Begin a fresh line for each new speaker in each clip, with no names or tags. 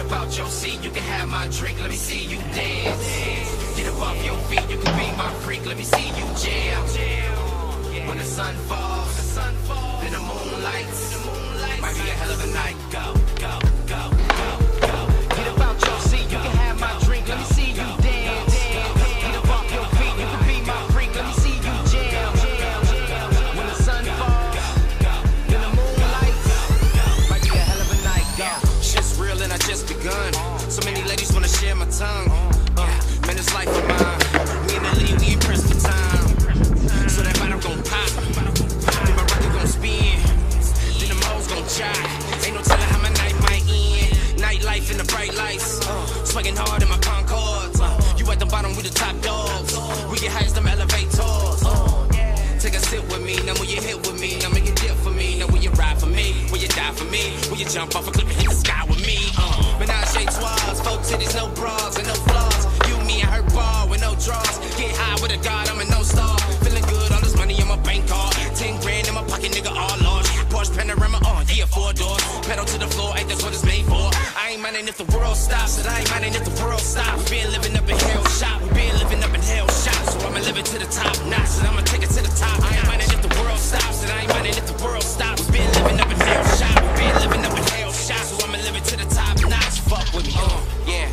up out your seat, you can have my drink, let me see you dance. Get up off your feet, you can be my freak, let me see you jam. When the sun falls, then the moon lights, might be a hell of a night. Go, go, go, go, go. Get up out your seat, you can have my drink, let me see you dance. Get up off your feet, you can be my freak, let me see you jam. When the sun falls, then the moon lights, might be a hell of a night. Go. Shit's real and I just begun. So many ladies wanna share my tongue. Man, this life of mine. Me and the lady, we impressed for time. So that bottom gon' pop, then my record gon' spin, then the mo's gon' jive. Ain't no telling how my night might end. Nightlife in the bright lights, swaggin' hard in my Concords. You at the bottom, we the top dogs. We get high as them elevators. Take a sip with me, now will you hit with me? Now make a dip for me, now will you ride for me? Will you die for me? Will you jump off a cliff and hit the sky with me? Menage a trois, 4 titties, no bras and no flaws. You, me, and her ball with no draws. Get high with a god, I'm a no-star. Feeling good, all this money on my bank card. 10 grand in my pocket, nigga, all large. Porsche panorama on, yeah, 4 doors. Pedal to the floor, ain't that's what it's made for. I ain't minding if the world stops, and I ain't minding if the world stops. We been living up in hell shop, we been living up in hell shop. So I'ma live it to the top notch, and I'ma take it to the top. I ain't minding if the world stops, and I ain't minding if the world stops. We been living up in hell shop, we been living up in hell shop. So I'ma live it to the top notch. Fuck with me, yeah.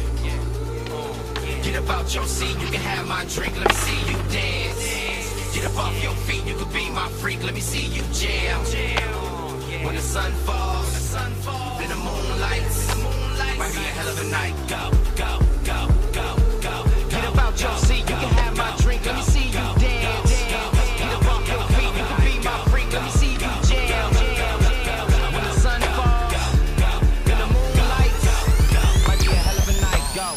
Get up out your seat, you can have my drink, let me see you dance. Get up off your feet, you can be my freak, let me see you jam. When the sun falls, then the moon lights, might be a hell of a night. Go, go, go, go, go. Get up out your seat, you can have my drink, let me see you dance. Get up off your feet, you can be my freak, let me see you jam. When the sun falls, then the moon lights, might be a hell of a night. Go.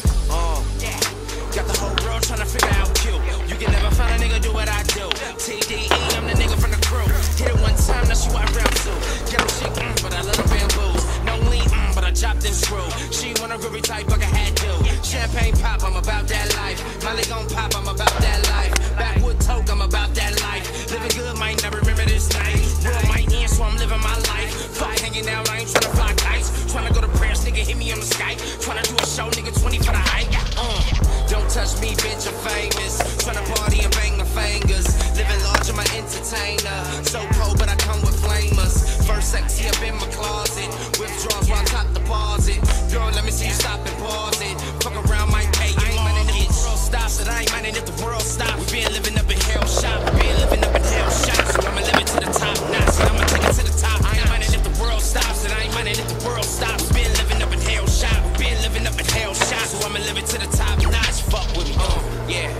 Got the whole world tryna figure out you. You can never find a nigga do what I do. TDE, I'm the nigga from the crew. Hit it one time, now she want round two. Ghetto shit, but I love the bamboos. No lean, but I chopped and screw. She want a groovy type, like a hat do. Champagne pop, I'm about that life. Molly gon' pop, I'm about that life. Backwood toke, I'm about that life. Living good, might never remember this night. World might end, so I'm living my life. Fuck hanging out, I ain't tryna fly kites. Tryna go to prayers, nigga, hit me on the Skype. Tryna do a show, nigga, 20 for the hype. Don't touch me, bitch, I'm famous. Tryna party and bang my fingers. Living large, I'm an entertainer. So cold, but I come with flamers. First sexy up in my closet. Withdrawals while I top deposit. Girl, let me see you stop and pause it. Fuck around, might pay you more. If the world stops, and I ain't minding if the world stops. We been living up in hell shop. We been living up in hell shop. So I'ma live it to the top notch. And I'ma take it to the top. I ain't minding if the world stops, and I ain't minding if the world stops. We been living up in hell shop. We been living up in hell shop. So I'ma live it to the top notch. Fuck with me, yeah.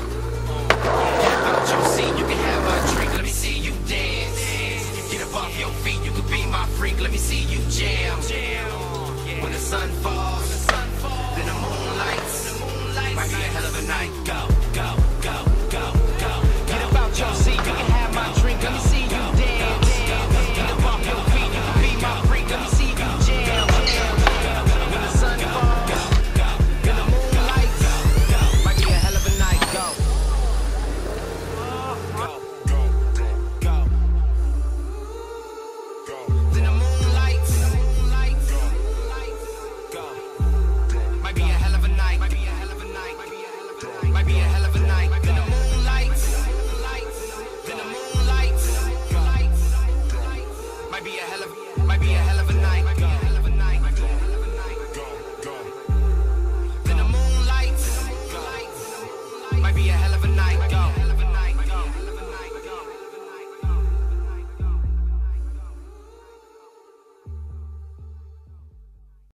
Get up out your seat, you can have my drink, let me see you dance. Get up off your feet, you can be my freak, let me see you jam. When the sun falls, then the moon lights, might be a hell of a night. Go.